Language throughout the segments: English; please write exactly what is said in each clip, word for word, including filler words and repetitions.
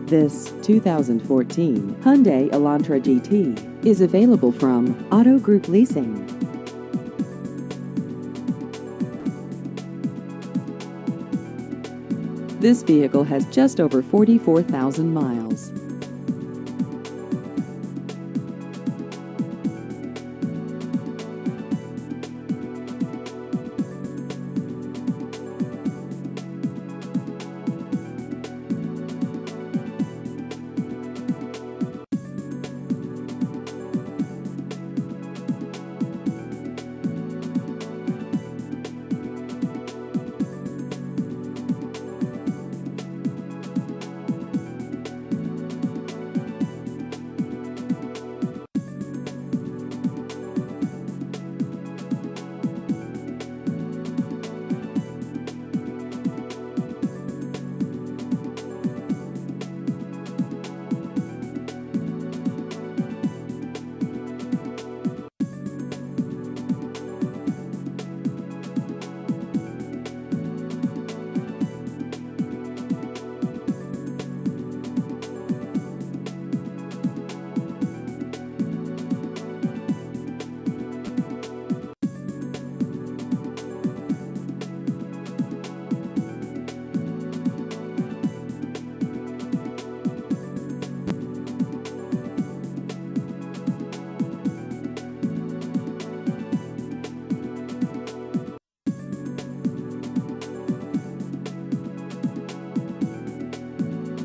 This two thousand fourteen Hyundai Elantra G T is available from Auto Group Leasing. This vehicle has just over forty-four thousand miles.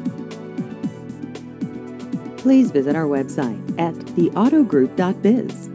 Please visit our website at the auto group dot biz.